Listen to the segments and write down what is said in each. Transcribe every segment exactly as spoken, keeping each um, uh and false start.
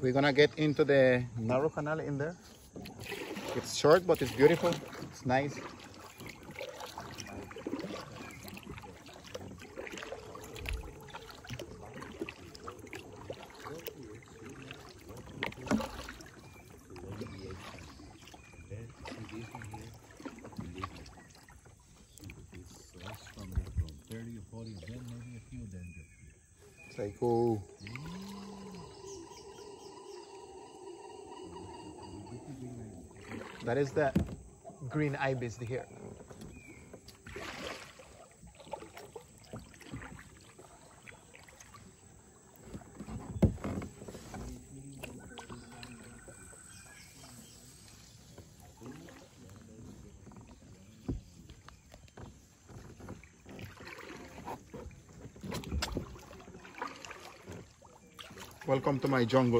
We're gonna get into the narrow canal in there. It's short, but it's beautiful. It's nice. It's like, cool. That is the green ibis here. Welcome to my jungle.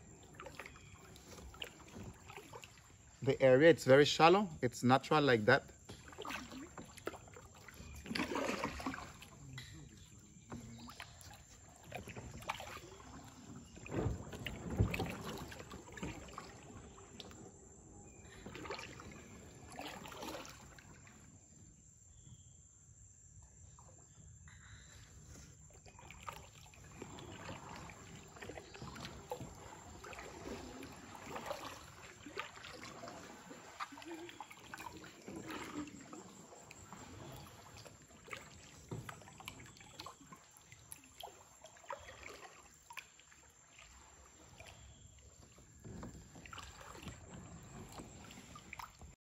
The area, it's very shallow. It's natural like that.